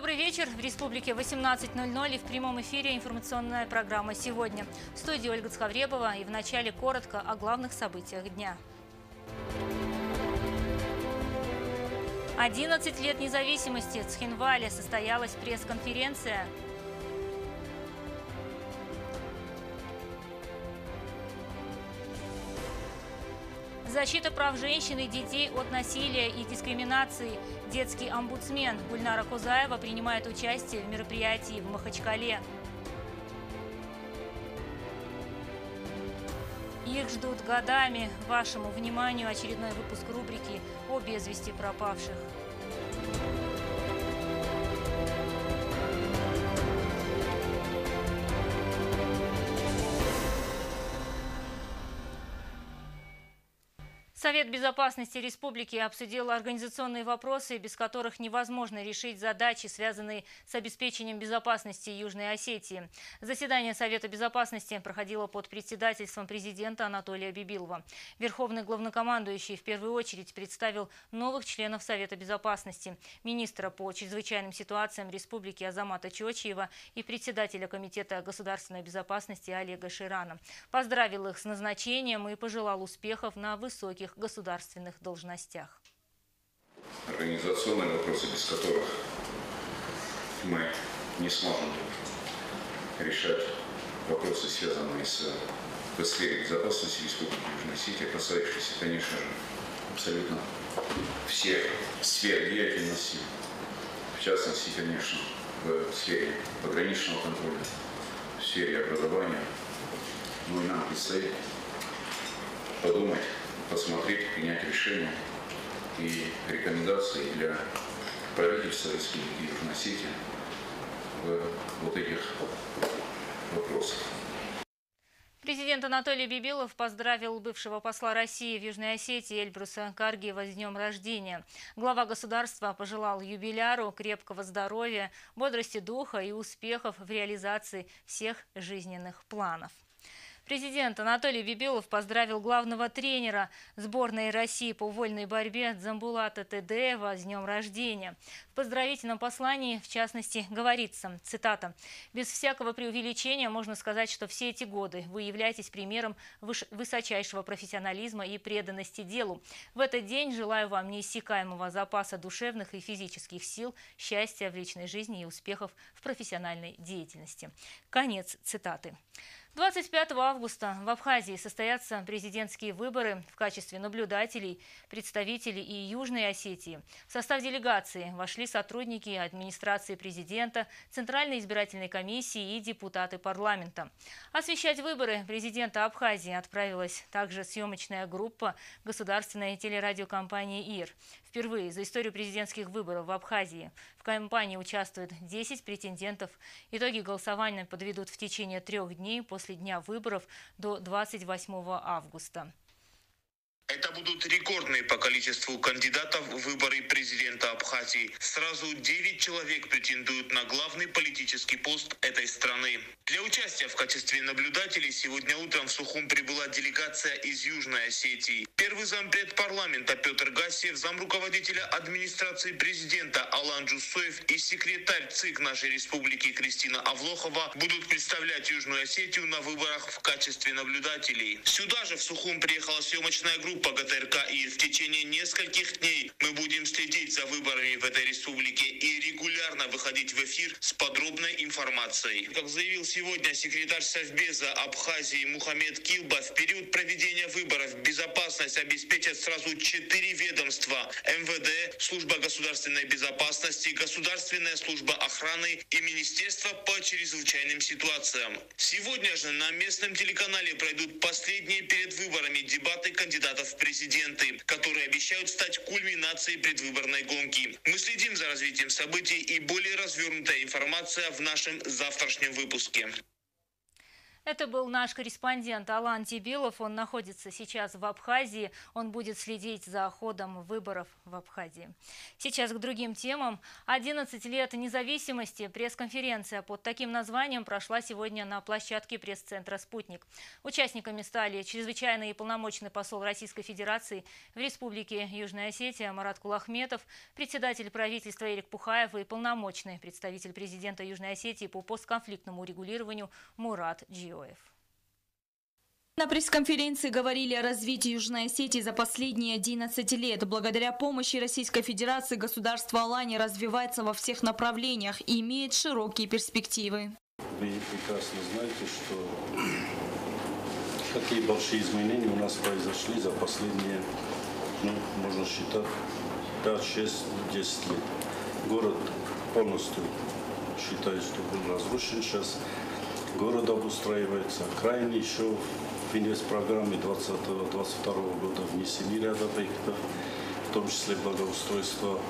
Добрый вечер. В республике 18:00 и в прямом эфире информационная программа «Сегодня». В студии Ольга Цхавребова и в начале коротко о главных событиях дня. 11 лет независимости. В Цхинвале состоялась пресс-конференция. Защита прав женщин и детей от насилия и дискриминации. Детский омбудсмен Гульнара Кузаева принимает участие в мероприятии в Махачкале. Их ждут годами. Вашему вниманию очередной выпуск рубрики о без вести пропавших. Совет безопасности республики обсудил организационные вопросы, без которых невозможно решить задачи, связанные с обеспечением безопасности Южной Осетии. Заседание Совета безопасности проходило под председательством президента Анатолия Бибилова. Верховный главнокомандующий в первую очередь представил новых членов Совета безопасности: министра по чрезвычайным ситуациям республики Азамата Чочиева и председателя Комитета государственной безопасности Олега Ширана. Поздравил их с назначением и пожелал успехов на высоких государственных должностях. Организационные вопросы, без которых мы не сможем решать вопросы, связанные с сферой безопасности Республики Южная Осетия, касающиеся, конечно же, абсолютно всех сфер деятельности, в частности, конечно, в сфере пограничного контроля, в сфере образования. Ну и нам предстоит подумать, посмотреть, принять решения и рекомендации для правительства Республики Южная Осетия в вот этих вопросах. Президент Анатолий Бибилов поздравил бывшего посла России в Южной Осетии Эльбруса Каргиева с днем рождения. Глава государства пожелал юбиляру крепкого здоровья, бодрости духа и успехов в реализации всех жизненных планов. Президент Анатолий Бибилов поздравил главного тренера сборной России по вольной борьбе Дзамбулата Тедеева с днем рождения. В поздравительном послании, в частности, говорится, цитата: «Без всякого преувеличения можно сказать, что все эти годы вы являетесь примером высочайшего профессионализма и преданности делу. В этот день желаю вам неиссякаемого запаса душевных и физических сил, счастья в личной жизни и успехов в профессиональной деятельности». Конец цитаты. 25 августа в Абхазии состоятся президентские выборы. В качестве наблюдателей, представителей и Южной Осетии в состав делегации вошли сотрудники администрации президента, Центральной избирательной комиссии и депутаты парламента. Освещать выборы президента Абхазии отправилась также съемочная группа государственной телерадиокомпании ИР. Впервые за историю президентских выборов в Абхазии в кампании участвуют 10 претендентов. Итоги голосования подведут в течение 3 дней после дня выборов до 28 августа. Это будут рекордные по количеству кандидатов в выборы президента Абхазии. Сразу 9 человек претендуют на главный политический пост этой страны. Для участия в качестве наблюдателей сегодня утром в Сухум прибыла делегация из Южной Осетии. Первый зампред парламента Петр Гассиев, замруководителя администрации президента Алан Джусоев и секретарь ЦИК нашей республики Кристина Авлохова будут представлять Южную Осетию на выборах в качестве наблюдателей. Сюда же в Сухум приехала съемочная группа ГТРК ИР. В течение нескольких дней мы будем следить за выборами в этой республике и регулярно выходить в эфир с подробной информацией. Как заявил сегодня секретарь Совбеза Абхазии Мухаммед Килба, в период проведения выборов безопасность обеспечат сразу 4 ведомства: МВД, Служба государственной безопасности, Государственная служба охраны и Министерство по чрезвычайным ситуациям. Сегодня же на местном телеканале пройдут последние перед выборами дебаты кандидатов в президенты, которые обещают стать кульминацией предвыборной гонки. Мы следим за развитием событий и более развернутая информация в нашем завтрашнем выпуске. Это был наш корреспондент Алан Тибилов. Он находится сейчас в Абхазии. Он будет следить за ходом выборов в Абхазии. Сейчас к другим темам. 11 лет независимости. Пресс-конференция под таким названием прошла сегодня на площадке пресс-центра «Спутник». Участниками стали чрезвычайный и полномочный посол Российской Федерации в Республике Южная Осетия Марат Кулахметов, председатель правительства Эрик Пухаев и полномочный представитель президента Южной Осетии по постконфликтному урегулированию Мурат Джиоев. На пресс-конференции говорили о развитии Южной Осетии за последние 11 лет. Благодаря помощи Российской Федерации государство Алания развивается во всех направлениях и имеет широкие перспективы. Вы прекрасно знаете, что какие большие изменения у нас произошли за последние, можно считать, 5, 6, 10 лет. Город полностью, считаю, что был разрушен сейчас. Город обустраивается. Крайне еще в инвестпрограмме 2020-2022 года внесены ряд объектов, в том числе благоустройство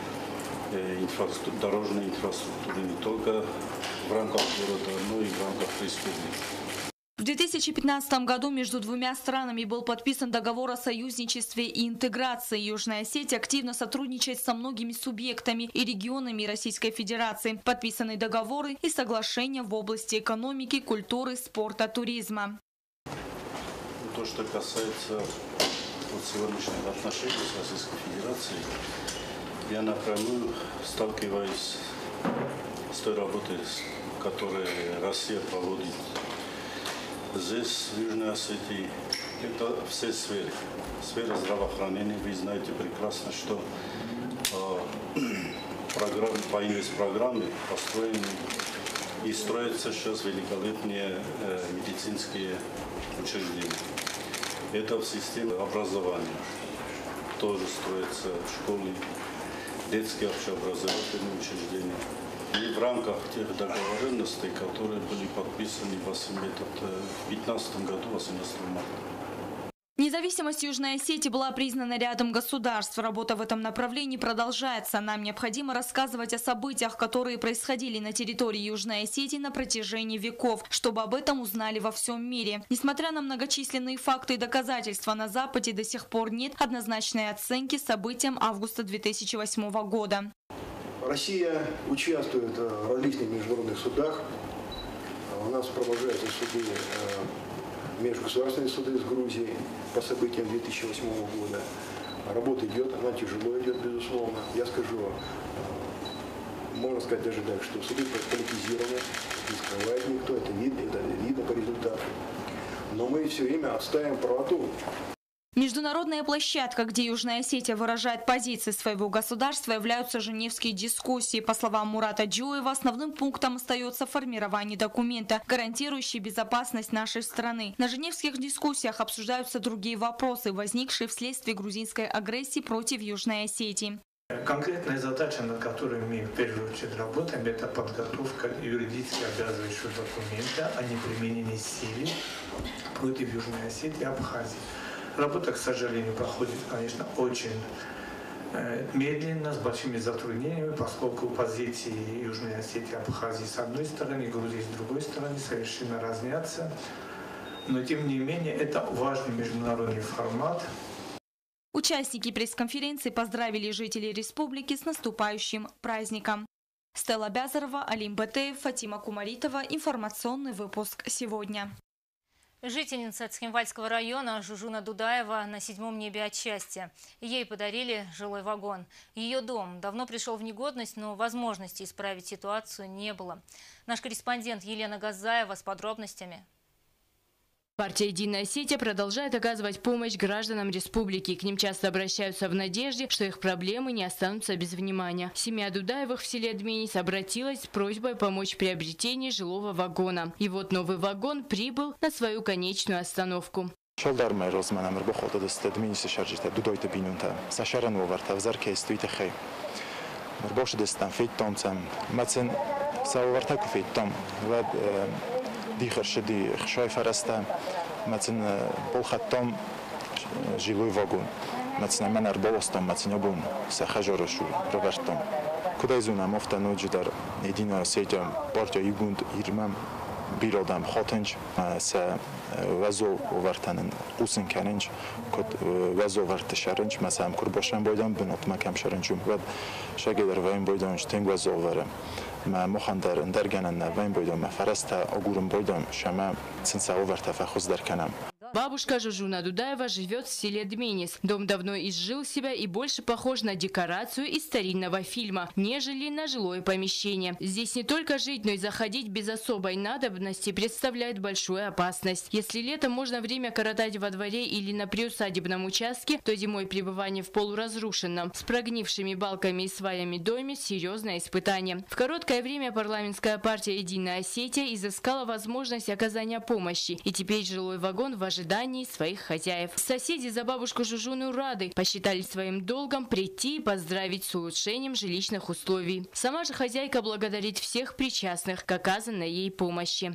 дорожной инфраструктуры не только в рамках города, но и в рамках республики. В 2015 году между двумя странами был подписан договор о союзничестве и интеграции. Южная Осетия активно сотрудничает со многими субъектами и регионами Российской Федерации. Подписаны договоры и соглашения в области экономики, культуры, спорта, туризма. То, что касается сегодняшних отношений с Российской Федерацией, я напрямую сталкиваюсь с той работой, которую Россия проводит здесь, в Южной Осетии. Это все сферы. Сфера здравоохранения. Вы знаете прекрасно, что по инвестпрограмме построены и строятся сейчас великолепные медицинские учреждения. Это в системе образования. Тоже строятся школы, детские общеобразовательные учреждения. И в рамках тех договоренностей, которые были подписаны в 2015 году, 18 марта. Независимость Южной Осетии была признана рядом государств. Работа в этом направлении продолжается. Нам необходимо рассказывать о событиях, которые происходили на территории Южной Осетии на протяжении веков, чтобы об этом узнали во всем мире. Несмотря на многочисленные факты и доказательства, на Западе до сих пор нет однозначной оценки событиям августа 2008 года. Россия участвует в различных международных судах. У нас продолжаются суды, межгосударственные суды с Грузией по событиям 2008 года. Работа идет, она тяжело идет, безусловно. Я скажу, можно сказать даже так, что суды политизированы, не скрывает никто, это видно по результату. Но мы все время отстаиваем правоту. Международная площадка, где Южная Осетия выражает позиции своего государства, являются женевские дискуссии. По словам Мурата Джиоева, основным пунктом остается формирование документа, гарантирующий безопасность нашей страны. На женевских дискуссиях обсуждаются другие вопросы, возникшие вследствие грузинской агрессии против Южной Осетии. Конкретная задача, над которой мы в первую очередь работаем, это подготовка юридически обязывающего документа о неприменении силы против Южной Осетии и Абхазии. Работа, к сожалению, проходит, конечно, очень медленно, с большими затруднениями, поскольку позиции Южной Осетии и Абхазии с одной стороны, Грузии с другой стороны совершенно разнятся. Но, тем не менее, это важный международный формат. Участники пресс-конференции поздравили жителей республики с наступающим праздником. Стелла Бязарова, Алим Батеев, Фатима Кумаритова. Информационный выпуск сегодня. Жительница Цхинвальского района Жужуна Дудаева на 7-м небе от счастья. Ей подарили жилой вагон. Ее дом давно пришел в негодность, но возможности исправить ситуацию не было. Наш корреспондент Елена Газаева с подробностями. Партия «Единая Осетия» продолжает оказывать помощь гражданам республики. К ним часто обращаются в надежде, что их проблемы не останутся без внимания. Семья Дудаевых в селе Адменис обратилась с просьбой помочь в приобретении жилого вагона. И вот новый вагон прибыл на свою конечную остановку. ديخر شدي خشاي فرسته مثلا بالخطام جيلوي واغون مثلا من اربعستم مثلا يبون سخجرشو روبرتم كدا زونا مفتنو جدار يدينا سيجا بارجا يگوند يرمم بيرودم خاطنج س وزو ورتنن قوسن كننج كد وزو ورت شرنج مثلا كرباشن بودم بنات مکم شرنجم بعد شگدر وین بودم شتنگ وزو ورم ما مخندر درگنن وین بودم فرست اگورم بودم شما سنسا ورت فخوز در کنم. Бабушка Жужуна Дудаева живет в селе Дменис. Дом давно изжил себя и больше похож на декорацию из старинного фильма, нежели на жилое помещение. Здесь не только жить, но и заходить без особой надобности представляет большую опасность. Если летом можно время коротать во дворе или на приусадебном участке, то зимой пребывание в полуразрушенном, с прогнившими балками и сваями доме – серьезное испытание. В короткое время парламентская партия «Единая Осетия» изыскала возможность оказания помощи, и теперь жилой вагон в ожидании своих хозяев. Соседи за бабушку Жужуну рады, посчитали своим долгом прийти и поздравить с улучшением жилищных условий. Сама же хозяйка благодарит всех причастных к оказанной ей помощи.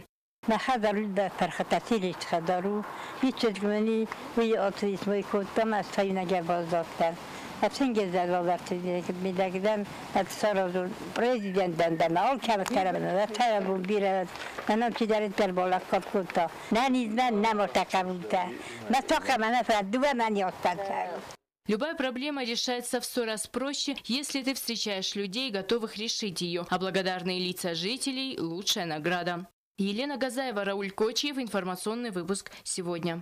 Hepsini gezdiler midagiden sarıldı prezidentten de al kağıtlarına tarafı bir ben ticaretler bolak korkuttu. Ne mortakavulta. Ne tokamana falan duvardan yoktan. Любая проблема решается в 100 раз проще, если ты встречаешь людей, готовых решить ее. А благодарные лица жителей – лучшая награда. Елена Газаева, Рауль Кочиев. Информационный выпуск сегодня.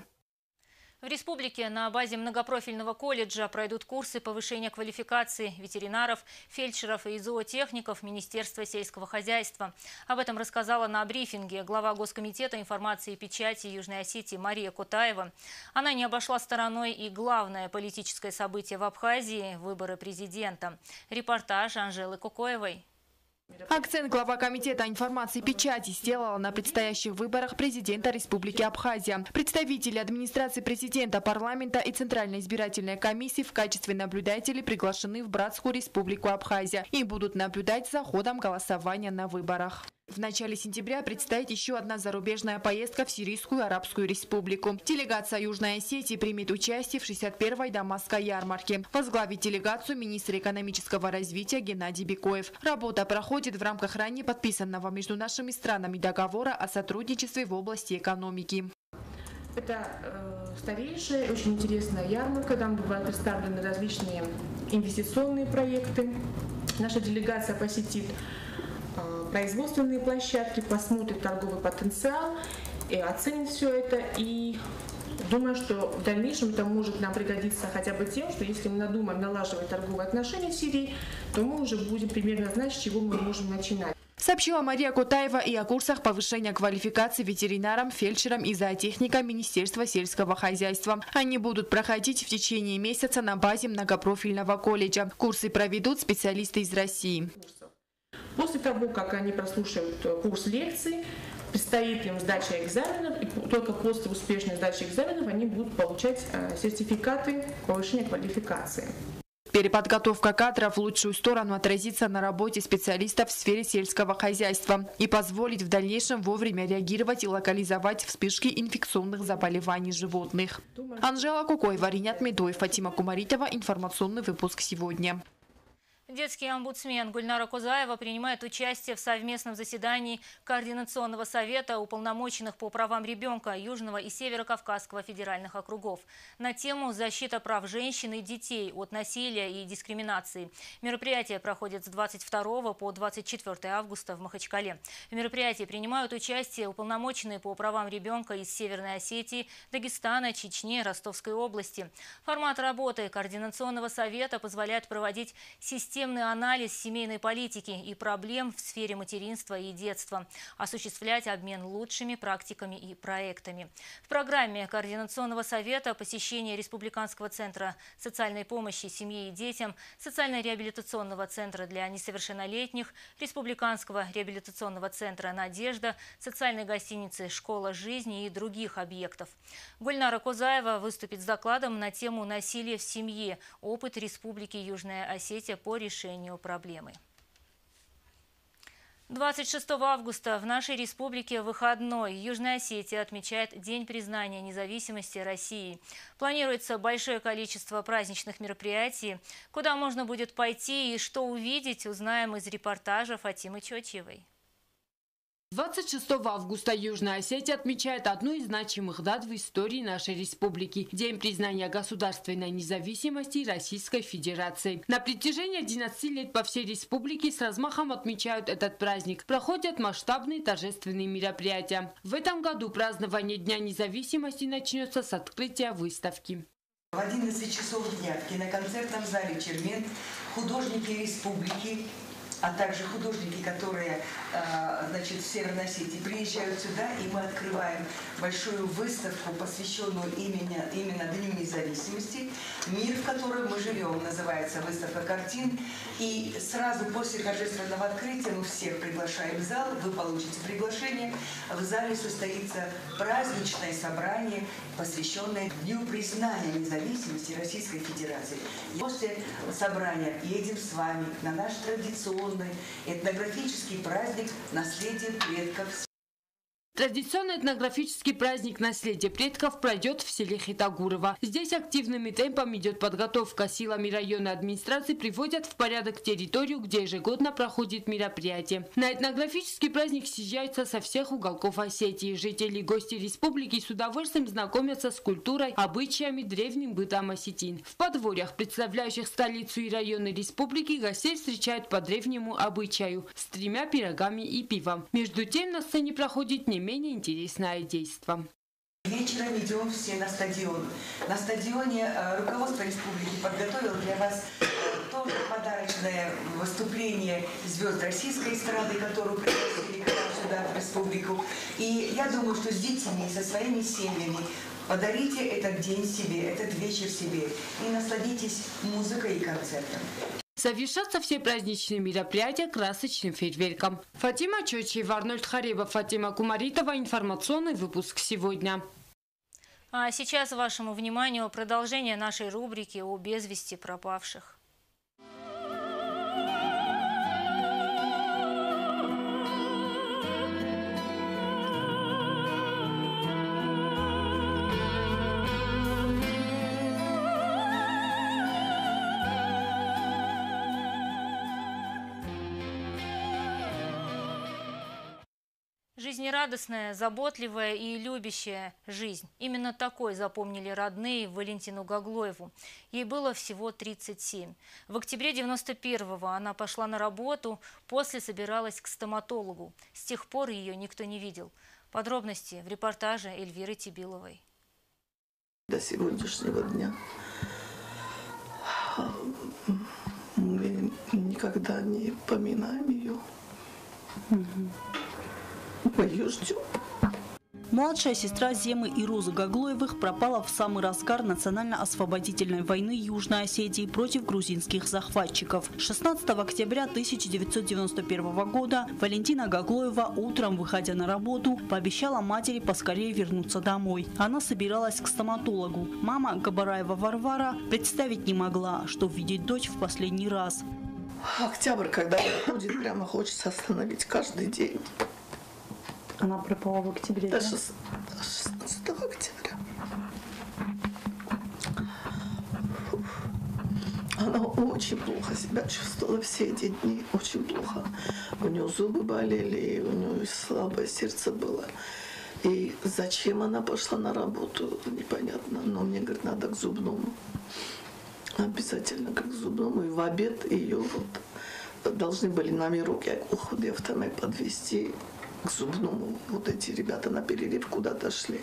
В республике на базе многопрофильного колледжа пройдут курсы повышения квалификации ветеринаров, фельдшеров и зоотехников Министерства сельского хозяйства. Об этом рассказала на брифинге глава Госкомитета информации и печати Южной Осетии Мария Кутаева. Она не обошла стороной и главное политическое событие в Абхазии – выборы президента. Репортаж Анжелы Кукоевой. Акцент глава Комитета информации и печати сделала на предстоящих выборах президента Республики Абхазия. Представители администрации президента, парламента и Центральной избирательной комиссии в качестве наблюдателей приглашены в братскую Республику Абхазия и будут наблюдать за ходом голосования на выборах. В начале сентября предстоит еще одна зарубежная поездка в Сирийскую Арабскую Республику. Делегация Южной Осетии примет участие в 61-й Дамасской ярмарке. Возглавит делегацию министр экономического развития Геннадий Бекоев. Работа проходит в рамках ранее подписанного между нашими странами договора о сотрудничестве в области экономики. Это старейшая, очень интересная ярмарка. Там бывают представлены различные инвестиционные проекты. Наша делегация посетит производственные площадки, посмотрит торговый потенциал, и оценит все это. И думаю, что в дальнейшем это может нам пригодиться хотя бы тем, что если мы надумаем налаживать торговые отношения в Сирии, то мы уже будем примерно знать, с чего мы можем начинать. Сообщила Мария Кутаева и о курсах повышения квалификации ветеринарам, фельдшерам и зоотехникам Министерства сельского хозяйства. Они будут проходить в течение месяца на базе многопрофильного колледжа. Курсы проведут специалисты из России. После того, как они прослушают курс лекций, предстоит им сдача экзаменов, и только после успешной сдачи экзаменов они будут получать сертификаты повышения квалификации. Переподготовка кадров в лучшую сторону отразится на работе специалистов в сфере сельского хозяйства и позволит в дальнейшем вовремя реагировать и локализовать вспышки инфекционных заболеваний животных. Анжела Кукоева, Ринат Медоев, Фатима Кумаритова. Информационный выпуск сегодня. Детский омбудсмен Гульнара Кузаева принимает участие в совместном заседании Координационного совета уполномоченных по правам ребенка Южного и Северо-Кавказского федеральных округов на тему «Защита прав женщин и детей от насилия и дискриминации». Мероприятие проходит с 22 по 24 августа в Махачкале. В мероприятии принимают участие уполномоченные по правам ребенка из Северной Осетии, Дагестана, Чечни, Ростовской области. Формат работы Координационного совета позволяет проводить системный анализ семейной политики и проблем в сфере материнства и детства, осуществлять обмен лучшими практиками и проектами. В программе Координационного совета посещение Республиканского центра социальной помощи семье и детям, Социально-реабилитационного центра для несовершеннолетних, Республиканского реабилитационного центра «Надежда», социальной гостиницы «Школа жизни» и других объектов. Гульнара Кузаева выступит с докладом на тему «Насилие в семье. Опыт Республики Южная Осетия по решению проблемы». 26 августа в нашей республике выходной. Южная Осетия отмечает День признания независимости России. Планируется большое количество праздничных мероприятий. Куда можно будет пойти и что увидеть, узнаем из репортажа Фатимы Чочевой. 26 августа Южная Осетия отмечает одну из значимых дат в истории нашей республики – День признания государственной независимости Российской Федерации. На протяжении 11 лет по всей республике с размахом отмечают этот праздник. Проходят масштабные торжественные мероприятия. В этом году празднование Дня независимости начнется с открытия выставки. В 11 часов дня в киноконцертном зале «Чермен» художники республики, а также художники, которые в Северной Осетии приезжают сюда, и мы открываем большую выставку, посвященную именно Дню независимости. Мир, в котором мы живем, называется выставка картин. И сразу после торжественного открытия мы всех приглашаем в зал, вы получите приглашение. В зале состоится праздничное собрание, посвященное Дню признания независимости Российской Федерации. И после собрания едем с вами на наш традиционный этнографический праздник «Наследие предков». Традиционный этнографический праздник «Наследие предков» пройдет в селе Хитагурово. Здесь активными темпами идет подготовка. Силами районной администрации приводят в порядок территорию, где ежегодно проходит мероприятие. На этнографический праздник съезжаются со всех уголков Осетии. Жители и гости республики с удовольствием знакомятся с культурой, обычаями, древним бытом осетин. В подворьях, представляющих столицу и районы республики, гостей встречают по древнему обычаю с 3 пирогами и пивом. Между тем на сцене проходит не менее интересное действо. Вечером идем все на стадион. На стадионе руководство республики подготовило для вас тоже подарочное выступление звезд российской эстрады, которую пригласили к нам сюда, в республику. И я думаю, что с детьми, со своими семьями подарите этот день себе, этот вечер себе и насладитесь музыкой и концертом. Завершатся все праздничные мероприятия красочным фейерверком. Фатима Чочева, Арнольд Харебов, Фатима Кумаритова. Информационный выпуск сегодня. А сейчас вашему вниманию продолжение нашей рубрики о без вести пропавших. Жизнерадостная, заботливая и любящая жизнь. Именно такой запомнили родные Валентину Гаглоеву. Ей было всего 37. В октябре 91-го она пошла на работу, после собиралась к стоматологу. С тех пор ее никто не видел. Подробности в репортаже Эльвиры Тибиловой. До сегодняшнего дня мы никогда не поминаем ее. Мы ее ждем. Младшая сестра Земы и Розы Гаглоевых пропала в самый разгар национально-освободительной войны Южной Осетии против грузинских захватчиков. 16 октября 1991 года Валентина Гаглоева, утром выходя на работу, пообещала матери поскорее вернуться домой. Она собиралась к стоматологу. Мама Габараева Варвара представить не могла, что видит дочь в последний раз. Октябрь, когда уходит, прямо хочется остановить каждый день. Она пропала в октябре, да? 16 октября. Она очень плохо себя чувствовала все эти дни, очень плохо. У нее зубы болели, у нее слабое сердце было. И зачем она пошла на работу, непонятно. Но мне, говорит, надо к зубному. Обязательно как к зубному. И в обед ее вот должны были на руки худевтами подвести к зубному. Вот эти ребята на перерыв куда-то шли.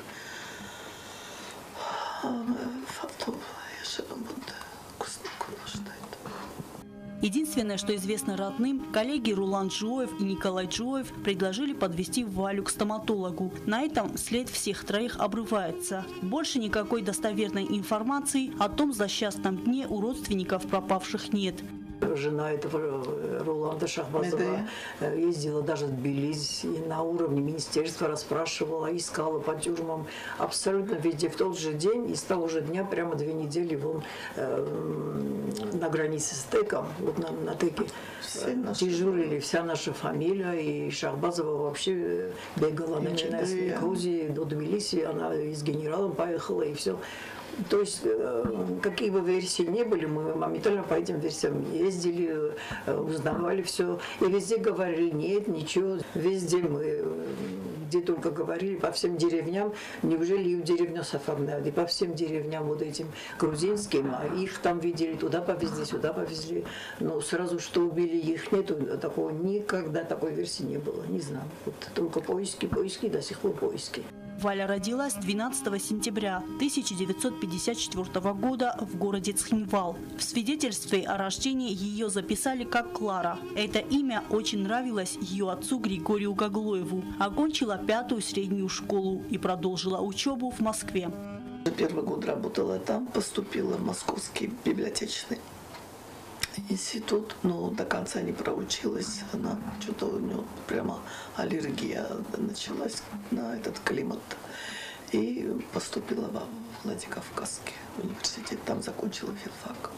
Единственное, что известно родным, коллеги Рулан Джоев и Николай Джоев предложили подвести Валю к стоматологу. На этом след всех троих обрывается. Больше никакой достоверной информации о том злосчастном дне у родственников пропавших нет. Жена этого Руланда Шахбазова ездила даже в Тбилиси, и на уровне министерства расспрашивала, искала по тюрьмам, абсолютно везде. В тот же день и с того же дня, прямо 2 недели, вон на границе с Теком, вот на Теке, дежурили вся наша фамилия, и Шахбазова вообще бегала, начиная с Грузии до Тбилиси, она и с генералом поехала, и все. То есть, какие бы версии не были, мы моментально по этим версиям ездили, узнавали все. И везде говорили, нет, ничего. Везде мы, где только говорили, по всем деревням, неужели и в деревню оформляли, и по всем деревням вот этим грузинским, а их там видели, туда повезли, сюда повезли. Но сразу, что убили их, нету такого, никогда такой версии не было, не знаю. Вот только поиски, до сих пор поиски. Валя родилась 12 сентября 1954 года в городе Цхинвал. В свидетельстве о рождении ее записали как Клара. Это имя очень нравилось ее отцу Григорию Гаглоеву. Окончила 5-ю среднюю школу и продолжила учебу в Москве. Первый год работала там, поступила в Московский библиотечный институт, но до конца не проучилась. Она что-то у нее прямо аллергия началась на этот климат. И поступила во Владикавказский университет, там закончила филфак.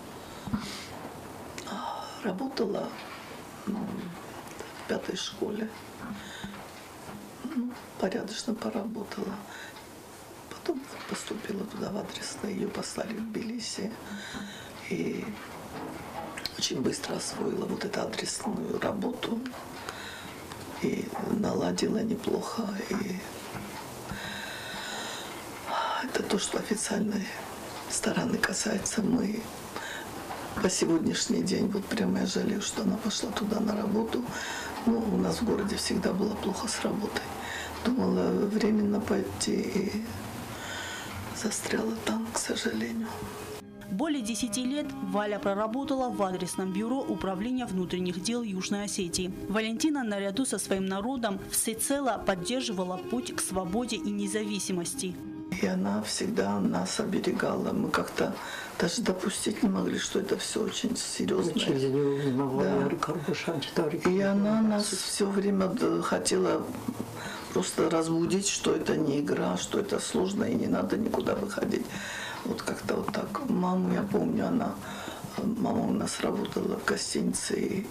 Работала в 5-й школе. Порядочно поработала. Потом поступила туда в адресное, ее послали в Тбилиси. И очень быстро освоила вот эту адресную работу и наладила неплохо. И это то, что официальной стороны касается. Мы по сегодняшний день, вот прямо я жалею, что она пошла туда на работу. Но у нас в городе всегда было плохо с работой. Думала временно пойти и застряла там, к сожалению. Более 10 лет Валя проработала в адресном бюро Управления внутренних дел Южной Осетии. Валентина наряду со своим народом всецело поддерживала путь к свободе и независимости. И она всегда нас оберегала. Мы как-то даже допустить не могли, что это все очень серьезно. Да. И она нас все время хотела просто разбудить, что это не игра, что это сложно и не надо никуда выходить. Вот как-то вот так. Маму я помню, мама у нас работала в гостинице, и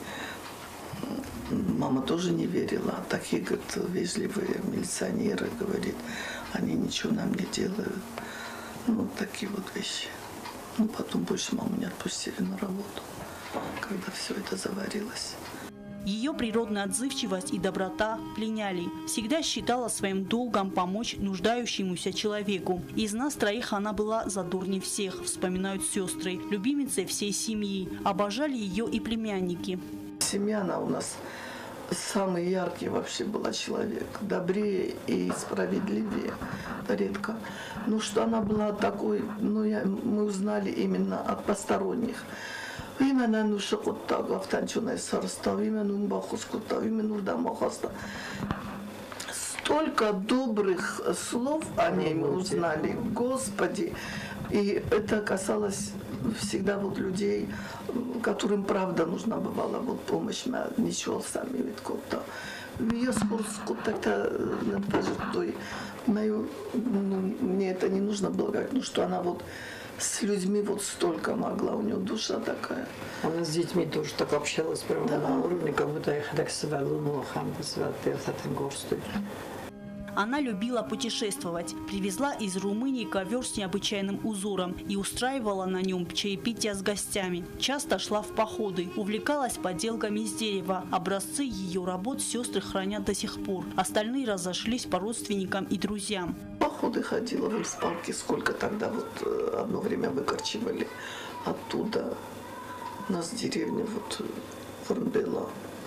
мама тоже не верила. Такие, говорит, вежливые милиционеры, говорит, они ничего нам не делают. Ну, вот такие вот вещи. Ну, потом больше маму не отпустили на работу, когда все это заварилось. Ее природная отзывчивость и доброта пленяли. Всегда считала своим долгом помочь нуждающемуся человеку. Из нас троих она была задорнее всех, вспоминают сестры, любимицей всей семьи. Обожали ее и племянники. Семья она у нас самый яркий вообще была человек. Добрее и справедливее. Редко. Ну, что она была такой, мы узнали именно от посторонних. Именно нушакуттага автанчуной сарста, именно нумбахускута, именно нурдамахаста. Столько добрых слов о ней мы узнали, Господи. И это касалось всегда вот людей, которым правда нужна бывала вот помощь, ничего сами ведь кто-то. Я скоро мне это не нужно было говорить, ну что она вот с людьми вот столько могла, у нее душа такая. Она с детьми тоже так общалась прямо на уровне, как будто их так связала, Она любила путешествовать. Привезла из Румынии ковер с необычайным узором и устраивала на нем чаепитие с гостями. Часто шла в походы, увлекалась поделками из дерева. Образцы ее работ сестры хранят до сих пор. Остальные разошлись по родственникам и друзьям. Походы ходила, вот в палки сколько тогда вот одно время выкорчевали оттуда. У нас деревня вот Формбела.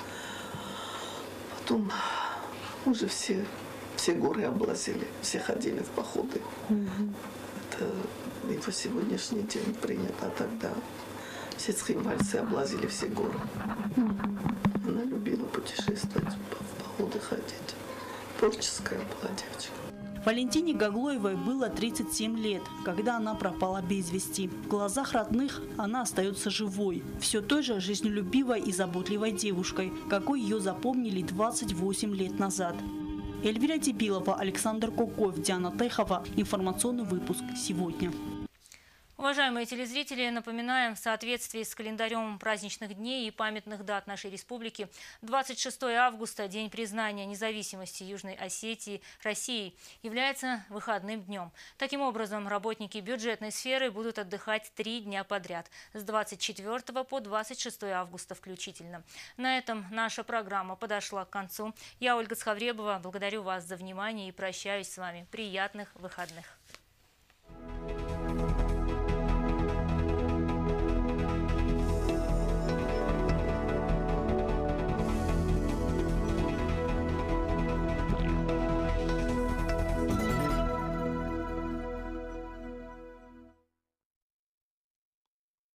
Потом уже все горы облазили, все ходили в походы. Это и по сегодняшний день принято, а тогда все цхинвальцы облазили все горы. Она любила путешествовать, в походы ходить. Творческая была девочка. Валентине Гаглоевой было 37 лет, когда она пропала без вести. В глазах родных она остается живой, все той же жизнелюбивой и заботливой девушкой, какой ее запомнили 28 лет назад. Эльвира Тибилова, Александр Куков, Диана Техова. Информационный выпуск сегодня. Уважаемые телезрители, напоминаем, в соответствии с календарем праздничных дней и памятных дат нашей республики, 26 августа, День признания независимости Южной Осетии Россией, является выходным днем. Таким образом, работники бюджетной сферы будут отдыхать 3 дня подряд, с 24 по 26 августа включительно. На этом наша программа подошла к концу. Я, Ольга Цхавребова, благодарю вас за внимание и прощаюсь с вами. Приятных выходных!